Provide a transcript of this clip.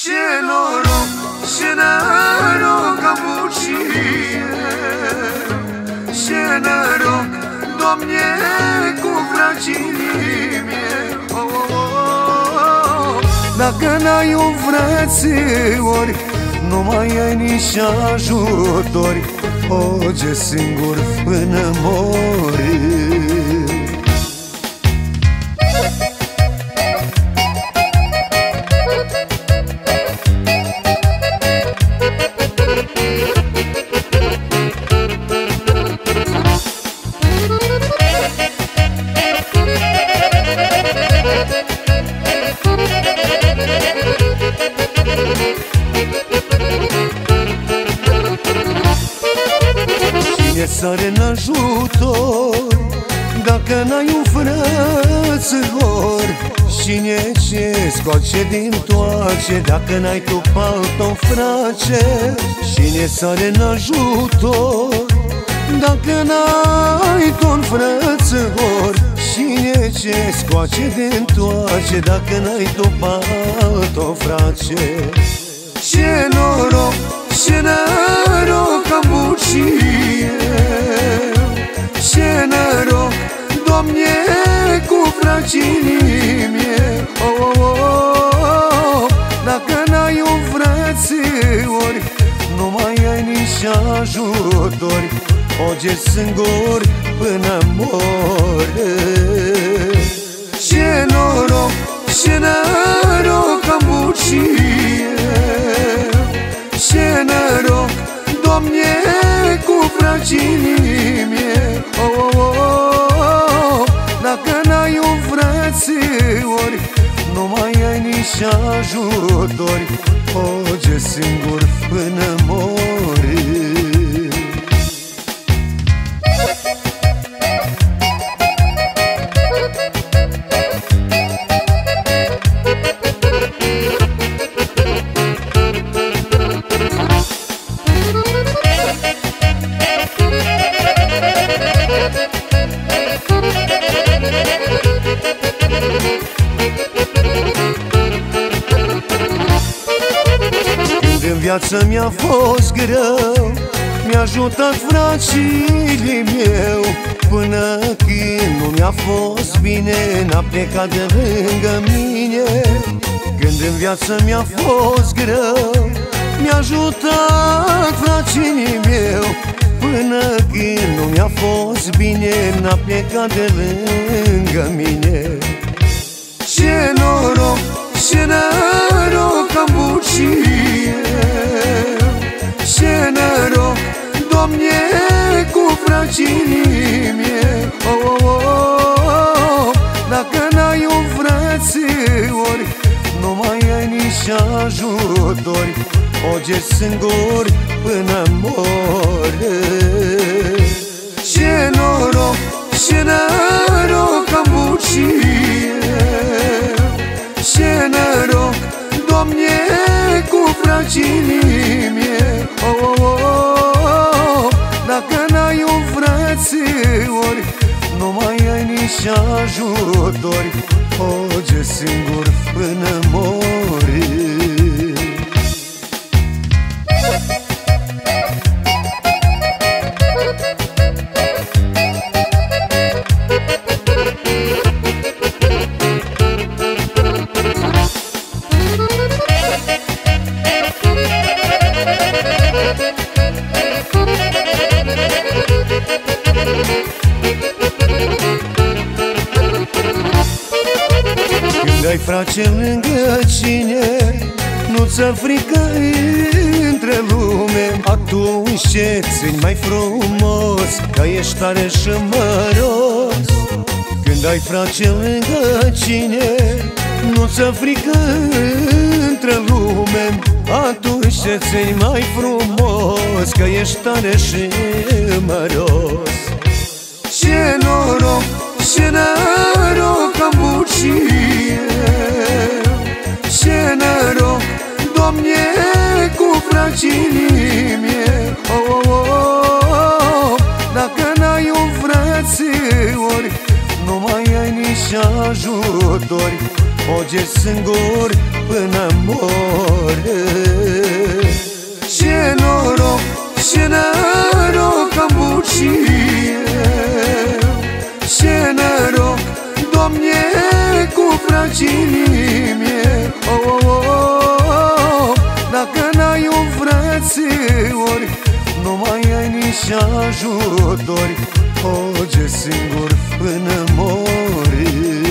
Ce noroc, ce noroc am avut și eu, ce noroc, Doamne, cu fragilii mei. Dacă n-ai un frățiori, nu mai ai nici ajutori, oge singur până mori. Cine sare în ajutor dacă n-ai un frățăor? Cine ce scoace din toace dacă n-ai tu palton frace? Cine sare în ajutor dacă n-ai tu un frățăor? Cine ce scoace din toace dacă n-ai tu palton frace? Ce noroc, ce noroc am avut și eu, ce noroc, Doamne, cu fragilii mei. Dacă n-ai un frățiori, nu mai ai nici ajutori, oge singur până mori. Ce noroc, ce noroc am avut și eu, ce noroc, Doamne, cu fragilii mei. Dacă n-ai un frățiori, nu mai ai nici ajutori, oge singur până mori. Viața mi-a fost greu, mi-a ajutat fragilii meu, până când nu mi-a fost bine, n-a plecat de lângă mine. Când în viață mi-a fost greu, mi-a ajutat fragilii meu, până când nu mi-a fost bine, n-a plecat de lângă mine. Ce noroc, ce noroc am avut și eu, ce noroc, Doamne, cu fragilii mei. Dacă n-ai un frățiori, nu mai ai nici ajutori, oge singur până mori. Ce noroc, ce noroc am avut și eu, ce noroc, Doamne, cu fragilii mei. Dacă n-ai un frățiori, nu mai ai nici ajutori, oge singur până mori. Când ai frace lângă cine, nu-ți-e frică între lume, atunci ce țin mai frumos, că ești tare și măros. Când ai frace lângă cine, nu-ți-e frică între lume, atunci ce țin mai frumos, că ești tare și măros. Ce noroc, ce noroc am avut și eu, ce noroc, Doamne, cu fragilii mei. Dacă n-ai un frățiori, nu mai ai nici ajutori, oge singur până mori. frățiori, nu mai ai nici ajutori, foge singur până mori.